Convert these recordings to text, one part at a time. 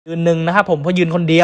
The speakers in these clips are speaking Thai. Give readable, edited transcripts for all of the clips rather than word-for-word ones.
ยืนหนึ่งนะครับผมเพราะยืนคนเดียว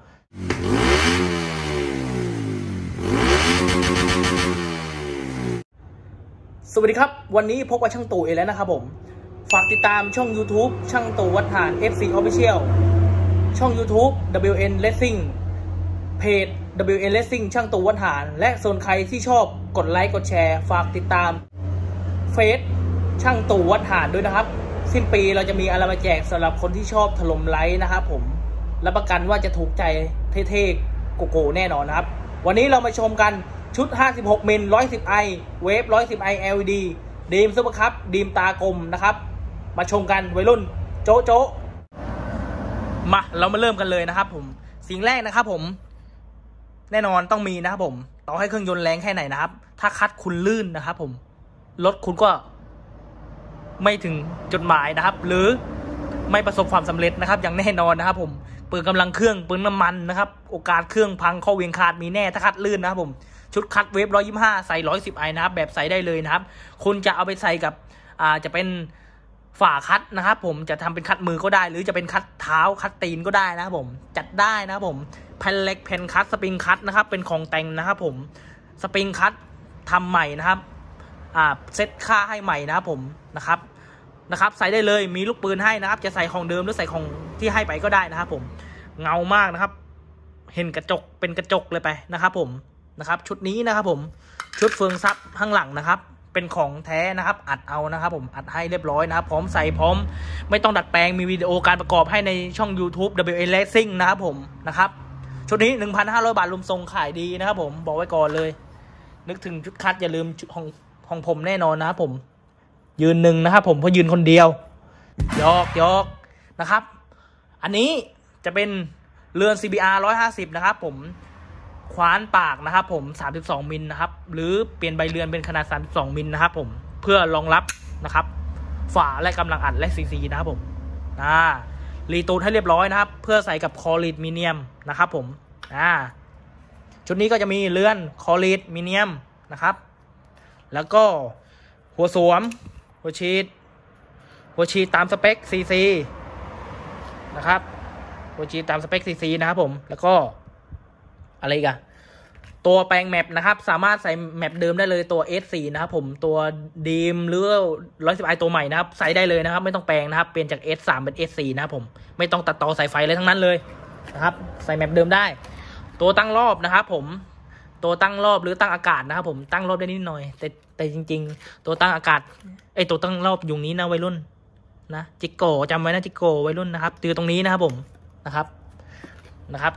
สวัสดีครับวันนี้พบกับช่างตู่เองแล้วนะครับผมฝากติดตามช่อง YouTube ช่างตู่วัดหาน FC Official ช่อง YouTube WN Racing เพจ WN Racing ช่างตู่วัดหานและส่วนใครที่ชอบกดไลค์กดแชร์ฝากติดตามเฟซช่างตู่วัดหานด้วยนะครับสิ้นปีเราจะมีอะไรมาแจกสำหรับคนที่ชอบถล่มไลค์นะครับผมรับประกันว่าจะถูกใจเท่ๆโกโก้แน่นอนนะครับวันนี้เรามาชมกันชุด56มิล 110i เวฟ 110i LED ดีมซุปเปอร์คัพดีมตากลมนะครับมาชมกันวัยรุ่นโจ๊ะโจ๊ะมาเรามาเริ่มกันเลยนะครับผมสิ่งแรกนะครับผมแน่นอนต้องมีนะครับผมต่อให้เครื่องยนต์แรงแค่ไหนนะครับถ้าคัดคุณลื่นนะครับผมรถคุณก็ไม่ถึงจุดหมายนะครับหรือไม่ประสบความสำเร็จนะครับอย่างแน่นอนนะครับผมเปลืองกำลังเครื่องเปลืองน้ำมันนะครับโอกาสเครื่องพังข้อเวียงขาดมีแน่ถ้าคัดลื่นนะครับผมชุดคัดเวฟ125ใส่110i นะครับแบบใส่ได้เลยนะครับคุณจะเอาไปใส่กับจะเป็นฝาคัดนะครับผมจะทำเป็นคัดมือก็ได้หรือจะเป็นคัดเท้าคัดตีนก็ได้นะครับผมจัดได้นะครับผมแผ่นเหล็กแผ่นคัดสปริงคัดนะครับเป็นของแต่งนะครับผมสปริงคัดทำใหม่นะครับเซตค่าให้ใหม่นะครับผมนะครับใส่ได้เลยมีลูกปืนให้นะครับจะใส่ของเดิมหรือใส่ของที่ให้ไปก็ได้นะครับผมเงามากนะครับเห็นกระจกเป็นกระจกเลยไปนะครับผมนะครับชุดนี้นะครับผมชุดเฟืองซับข้างหลังนะครับเป็นของแท้นะครับอัดเอานะครับผมอัดให้เรียบร้อยนะครับพร้อมใส่พร้อมไม่ต้องดัดแปลงมีวิดีโอการประกอบให้ในช่อง YouTube WN Racing นะครับผมนะครับชุดนี้ 1,500 บาทรวมทรงขายดีนะครับผมบอกไว้ก่อนเลยนึกถึงชุดคัดอย่าลืมของผมแน่นอนนะครับผมยืนหนึ่งนะครับผมเพราะยืนคนเดียวยอกนะครับอันนี้จะเป็นเรือน CBR 150นะครับผมขวานปากนะครับผม32มิลนะครับหรือเปลี่ยนใบเรือนเป็นขนาด32มิลนะครับผมเพื่อรองรับนะครับฝาและกำลังอัดและซีซีนะครับผมรีตูดให้เรียบร้อยนะครับเพื่อใส่กับคอรีดมีเนียมนะครับผมชุดนี้ก็จะมีเรือนคอรีดมีเนียมนะครับแล้วก็หัวสวมหัวชีดตามสเปค CC นะครับหัวชีดตามสเปค CC นะครับผมแล้วก็อะไรกันตัวแปลงแมปนะครับสามารถใส่แมปเดิมได้เลยตัว S4 นะครับผมตัวดีมหรือ110i ตัวใหม่นะครับใส่ได้เลยนะครับไม่ต้องแปลงนะครับเปลี่ยนจาก S3 เป็น S4 นะครับผมไม่ต้องตัดต่อสายไฟอะไรทั้งนั้นเลยนะครับใส่แมปเดิมได้ตัวตั้งรอบนะครับผมตัวตั้งรอบหรือตั้งอากาศนะครับผมตั้งรอบได้นิดหน่อยแต่จริงๆตัวตั้งอากาศตัวตั้งรอบอยู่นี้นะวัยรุ่นนะจิโก้จำไว้นะจิโก้วัยรุ่นนะครับตือตรงนี้นะครับผมนะครับ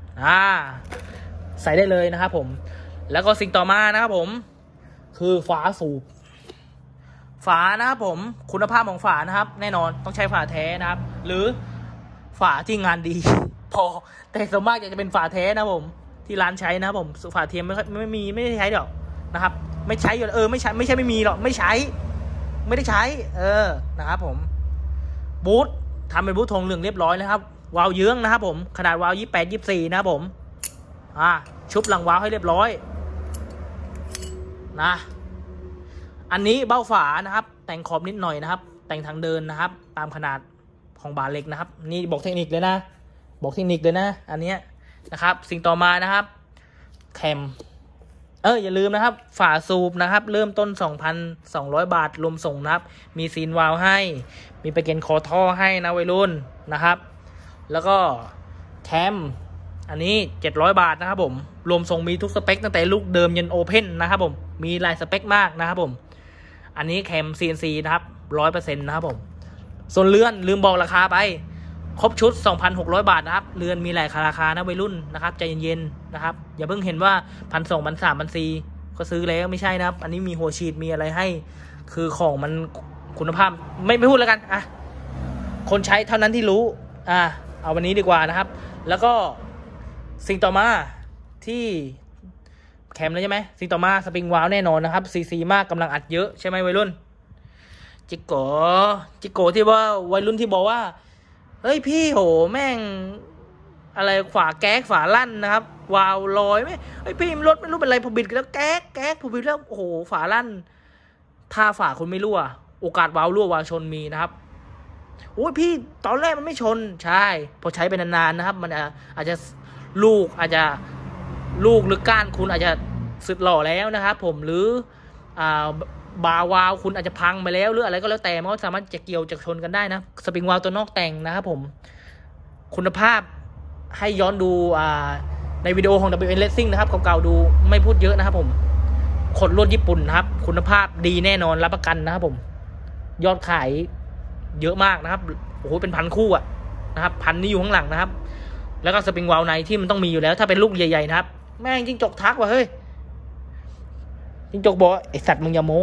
ใส่ได้เลยนะครับผมแล้วก็สิ่งต่อมานะครับผมคือฝาสูบฝานะครับผมคุณภาพของฝานะครับแน่นอนต้องใช้ฝาแท้นะครับหรือฝาที่งานดีพอแต่ส่วนมากจะเป็นฝาแท้นะผมที่ร้านใช้นะครับผมฝาเทียมไม่ได้ใช้หรอกนะครับไม่ใช้อยู่ไม่ใช่ไม่มีหรอกไม่ได้ใช้นะครับผมบูททำเป็นบูททองเหลืองเรียบร้อยนะครับวาล์วเยื้องนะครับผมขนาดวาล์ว28-24นะครับผมชุบหลังวาล์วให้เรียบร้อยนะอันนี้เบ้าฝานะครับแต่งขอบนิดหน่อยนะครับแต่งทางเดินนะครับตามขนาดของบาเหล็กนะครับนี่บอกเทคนิคเลยนะอันนี้นะครับสิ่งต่อมานะครับแคมอย่าลืมนะครับฝาสูบนะครับเริ่มต้น 2,200 บาทรวมส่งนะครับมีซีนวาล์วให้มีไปเกนคอท่อให้นะวัยรุ่นนะครับแล้วก็แคมอันนี้700 บาทนะครับผมรวมส่งมีทุกสเปคตั้งแต่ลูกเดิมยันโอเพ่นนะครับผมมีหลายสเปคมากนะครับผมอันนี้แคม CNC นะครับ 100% นะครับผมส่วนเรือนลืมบอกราคาไปครบชุด 2,600 บาทนะครับเรือนมีหลายราคานะวัยรุ่นนะครับใจเย็นๆนะครับอย่าเพิ่งเห็นว่า 1,200 1,300 1,400ก็ซื้อแล้วไม่ใช่นะครับอันนี้มีหัวฉีดมีอะไรให้คือของมันคุณภาพไม่พูดแล้วกันคนใช้เท่านั้นที่รู้เอาวันนี้ดีกว่านะครับแล้วก็สิ่งต่อมาที่แคมแล้วใช่ไหมสิ่งต่อมาสปริงวาล์วแน่นอนนะครับซีซีมากกำลังอัดเยอะใช่ไหมวัยรุ่นจิโก้ที่ว่าวัยรุ่นที่บอกว่าเฮ้ยพี่โหแม่งอะไรฝาแก๊กฝาลั่นนะครับวาล์วลอยไหมเฮ้ยพี่รถไม่รู้เป็นไรผมบิดแล้วแก๊กผมบิดแล้วโอ้โหฝาลั่นถ้าฝาคุณไม่รั่วโอกาสวาล์วรั่ววาล์วชนมีนะครับโอ้ยพี่ตอนแรกมันไม่ชนใช่พอใช้ไปนานๆนะครับมันอาจจะลูกหรือก้านคุณอาจจะสึกหล่อแล้วนะครับผมหรือบาวาล์วคุณอาจจะพังไปแล้วหรืออะไรก็แล้วแต่มันก็สามารถจะเกี่ยวจะชนกันได้นะสปริงวาล์วตัวนอกแต่งนะครับผมคุณภาพให้ย้อนดูในวิดีโอของ WN Racing นะครับเก่าๆดูไม่พูดเยอะนะครับผมขดลวดญี่ปุ่นนะครับคุณภาพดีแน่นอนรับประกันนะครับผมยอดขายเยอะมากนะครับโอ้โหเป็นพันคู่นะครับพันนี้อยู่ข้างหลังนะครับแล้วก็สปริงวาล์วในที่มันต้องมีอยู่แล้วถ้าเป็นลูกใหญ่ๆนะครับแม่งจิ้งจกทักว่ะเฮ้ยจิ้งจกบอกไอสัตว์มึงอย่าโม้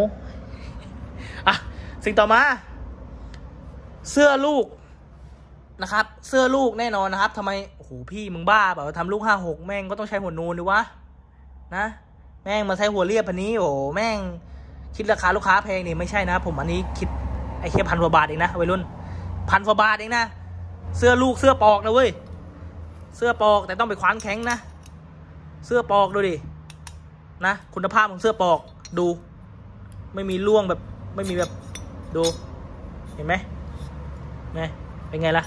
สิ่งต่อมาเสื้อลูกนะครับเสื้อลูกแน่นอนนะครับทำไมโอ้โหพี่มึงบ้าเปล่าทำลูก56แม่งก็ต้องใช้หัวนูนดิวะนะแม่งมาใช้หัวเรียบพันนี้โอ้แม่งคิดราคาลูกค้าแพงนี่ไม่ใช่นะผมอันนี้คิดไอ้แค่1,000 กว่าบาทเองนะวัยรุ่น1,000 กว่าบาทเองนะเสื้อลูกเสื้อปอกนะเว้ยเสื้อปอกแต่ต้องไปคว้านแข็งนะเสื้อปอกดูดินะคุณภาพของเสื้อปอกดูไม่มีร่วงแบบไม่มีแบบดูเห็นไหมเป็นไงล่ะ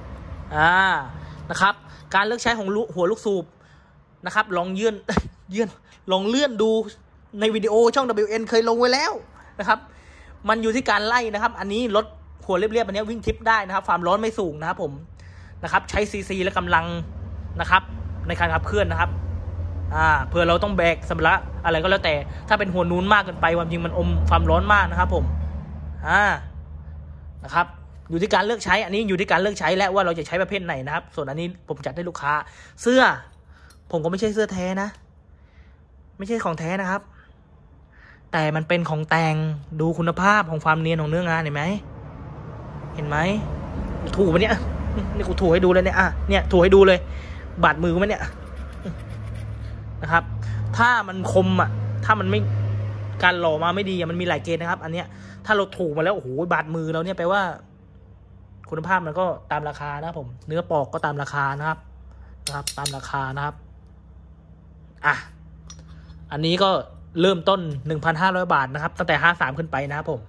นะครับการเลือกใช้ของหัวลูกสูบนะครับลองลองเลื่อนดูในวิดีโอช่อง WN เคยลงไว้แล้วนะครับมันอยู่ที่การไล่นะครับอันนี้รถหัวเรียบๆอันนี้วิ่งทิปได้นะครับความร้อนไม่สูงนะครับผมนะครับใช้ซีซีและกำลังนะครับในการขับเคลื่อนนะครับเพื่อเราต้องแบกสัมภาระอะไรก็แล้วแต่ถ้าเป็นหัวนูนมากเกินไปความจริงมันอมความร้อนมากนะครับผมนะครับอยู่ที่การเลือกใช้อันนี้อยู่ที่การเลือกใช้และว่าเราจะใช้ประเภทไหนนะครับส่วนอันนี้ผมจัดให้ลูกค้าเสื้อผมก็ไม่ใช่เสื้อแท้นะไม่ใช่ของแท้นะครับแต่มันเป็นของแต่งดูคุณภาพของความเนียนของเนื้องานเห็นไหมถูปะเนี่ยนี่กูถูให้ดูเลยเนี่ยเนี่ยถูให้ดูเลยบาดมือมั้ยเนี่ยนะครับถ้ามันคมถ้ามันไม่การหล่อมาไม่ดีมันมีหลายเกณฑ์นะครับอันเนี้ยถ้าเราถูกมาแล้วโอ้โหบาดมือเราเนี่ยแปลว่าคุณภาพมันก็ตามราคานะผมเนื้อปอกก็ตามราคานะครับตามราคานะครับอันนี้ก็เริ่มต้น 1,500 บาทนะครับตั้งแต่53ขึ้นไปนะครับผม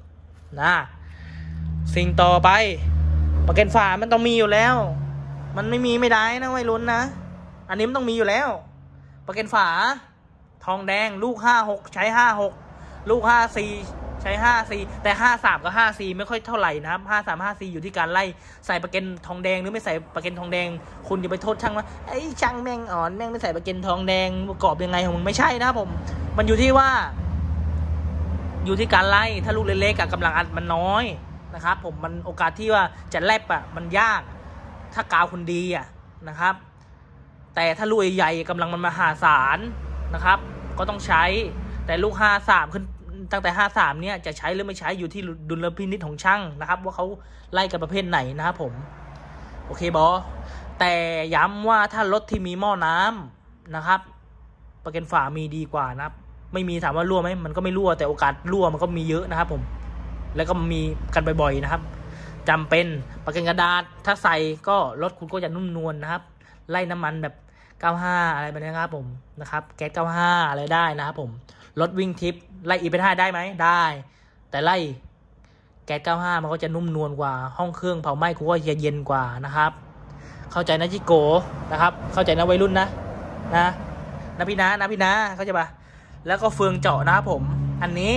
สิ่งต่อไปประกันฝามันต้องมีอยู่แล้วมันไม่มีไม่ได้นะวัยรุ่นนะอันนี้มันต้องมีอยู่แล้วประกันฝาทองแดงลูก56ใช้56ลูก54ใช้54แต่53กับ54ไม่ค่อยเท่าไหร่นะครับ53 54อยู่ที่การไล่ใส่ประกันทองแดงหรือไม่ใส่ประกันทองแดงคุณอย่าไปโทษช่างว่าไอ้ช่างแม่งอ่อนแม่งไม่ใส่ประกันทองแดงประกอบยังไงของมึงไม่ใช่นะครับผมมันอยู่ที่ว่าอยู่ที่การไล่ถ้าลูกเล็กๆกำลังอัดมันน้อยนะครับผมมันโอกาสที่ว่าจะแลบมันยากถ้ากาวคุณดีนะครับแต่ถ้าลูกใหญ่กำลังมันมหาศาลนะครับก็ต้องใช้แต่ลูก53ขึ้นตั้งแต่53เนี่ยจะใช้หรือไม่ใช้อยู่ที่ดุลพินิจของช่างนะครับว่าเขาไล่กันประเภทไหนนะครับผมโอเคบอแต่ย้ำว่าถ้ารถที่มีหม้อน้ำนะครับประกันฝามีดีกว่านะครับไม่มีถามว่ารั่วไหมมันก็ไม่รั่วแต่โอกาสรั่วมันก็มีเยอะนะครับผมแล้วก็มีกันบ่อยๆนะครับจำเป็นประกันกระดาษถ้าใส่ก็รถคุณก็จะนุ่มนวลนะครับไล่น้ำมันแบบ95อะไรแบบนี้ครับผมนะครับแก๊ส95อะไรได้นะครับผมรถวิ่งทิปไล่อีไปได้ไหมได้แต่ไล่แก๊ส95มันก็จะนุ่มนวลกว่าห้องเครื่องเผาไหม้คุณก็จะเย็นกว่านะครับเข้าใจนะจิโกนะครับเข้าใจนะวัยรุ่นนะพี่นะเข้าใจปะแล้วก็เฟืองเจาะนะครับผมอันนี้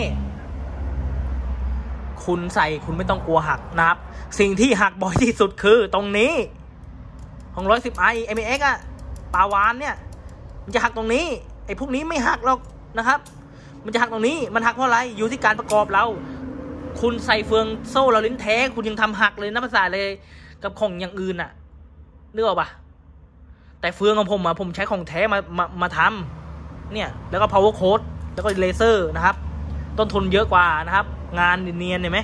คุณใส่คุณไม่ต้องกลัวหักนะครับสิ่งที่หักบ่อยที่สุดคือตรงนี้ของ110i MX ปาวานเนี่ยมันจะหักตรงนี้ไอ้พวกนี้ไม่หักหรอกนะครับมันจะหักตรงนี้มันหักเพราะอะไรอยู่ที่การประกอบเราคุณใส่เฟืองโซ่เราลิ้นแท้คุณยังทำหักเลยนะภาษาเลยกับของอย่างอื่นนึกออกปะแต่เฟืองของผมใช้ของแท้มาทำเนี่ยแล้วก็ power coat แล้วก็เลเซอร์นะครับต้นทุนเยอะกว่านะครับงานเนียนเห็นไหม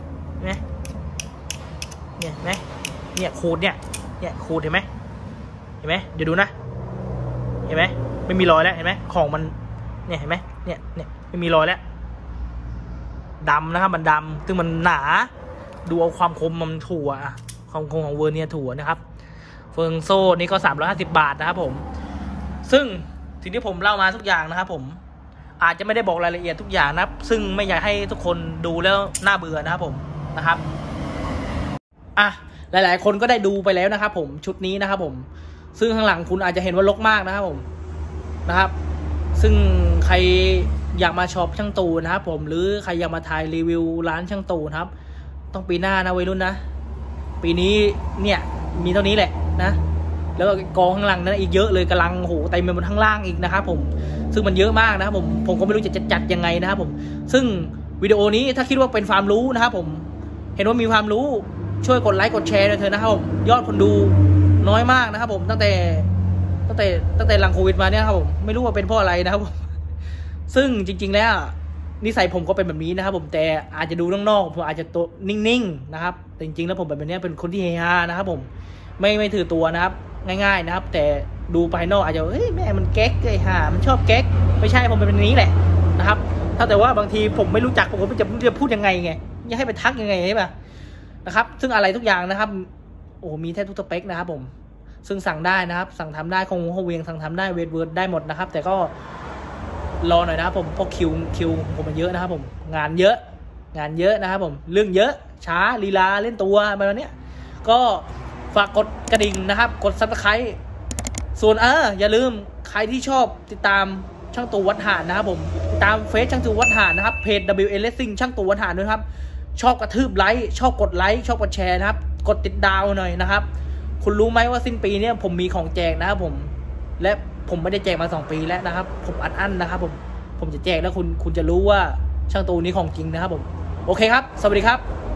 เนี่ยขูดเนี่ยขูดเห็นไหมเดี๋ยวดูนะเห็นไหมไม่มีรอยแล้วเห็นไหมของมันเนี่ยเห็นไหมเนี่ยไม่มีรอยแล้วดำนะครับมันดำซึ่งมันหนาดูเอาความคมมันถั่วความคมของเวอร์เนียถั่วนะครับเฟืองโซ่นี่ก็350 บาทนะครับผมซึ่งสิ่งที่ผมเล่ามาทุกอย่างนะครับผมอาจจะไม่ได้บอกรายละเอียดทุกอย่างนะครับซึ่งไม่อยากให้ทุกคนดูแล้วน่าเบื่อนะครับผมนะครับอ่ะหลายๆคนก็ได้ดูไปแล้วนะครับผมชุดนี้นะครับผมซึ่งข้างหลังคุณอาจจะเห็นว่ารกมากนะครับผมนะครับซึ่งใครอยากมาช็อปช่างตู่นะครับผมหรือใครอยากมาถ่ายรีวิวร้านช่างตู่นะครับต้องปีหน้านะวัยรุ่นนะปีนี้เนี่ยมีเท่านี้แหละนะแล้วก็กองข้างหลังนั้นอีกเยอะเลยกำลังโหเต็มไปหมดข้างล่างอีกนะครับผมซึ่งมันเยอะมากนะครับผมก็ไม่รู้จะจัดยังไงนะครับผมซึ่งวิดีโอนี้ถ้าคิดว่าเป็นความรู้นะครับผมเห็นว่ามีความรู้ช่วยกดไลค์กดแชร์ด้วยเถอะนะครับผมยอดคนดูน้อยมากนะครับผมตั้งแต่หลังโควิดมาเนี่ยครับผมไม่รู้ว่าเป็นเพราะอะไรนะครับผมซึ่งจริงๆแล้วนิสัยผมก็เป็นแบบนี้นะครับผมแต่อาจจะดูนอกๆผมอาจจะตัวนิ่งๆนะครับแต่จริงๆแล้วผมแบบนี้เป็นคนที่เฮฮานะครับผมไม่ถือตัวนะครับง่ายๆนะครับแต่ดูภายนอกอาจจะเฮ้ยแม่มันแก๊กเลยฮะมันชอบแก๊กไม่ใช่ผมเป็นแบบนี้แหละนะครับถ้าแต่ว่าบางทีผมไม่รู้จักผมก็จะพูดยังไงจะให้ไปทักยังไงใช่ป่ะนะครับซึ่งอะไรทุกอย่างนะครับโอ้มีแทบทุกสเปคนะครับผมซึ่งสั่งได้นะครับสั่งทำได้คงเวียงสั่งทำได้เวทเวิร์ดได้หมดนะครับแต่ก็รอหน่อยนะครับผมเพราะคิวผมมันเยอะนะครับผมงานเยอะนะครับผมเรื่องเยอะช้าลีลาเล่นตัวแบบนี้ก็ฝากกดกระดิ่งนะครับกดซับสไครต์ส่วนอย่าลืมใครที่ชอบติดตามช่างตู่วัดหานนะครับผมติดตามเฟซช่างตู่วัดหานนะครับเพจ WN Racing ช่างตู่วัดหานด้วยครับชอบกระทืบไลค์ชอบกดไลค์ชอบกดแชร์นะครับกดติดดาวหน่อยนะครับคุณรู้ไหมว่าสิ้นปีนี้ผมมีของแจกนะครับผมและผมไม่ได้แจกมา2 ปีแล้วนะครับผมอัดนะครับผมจะแจกแล้วคุณจะรู้ว่าช่างตู่นี้ของจริงนะครับผมโอเคครับสวัสดีครับ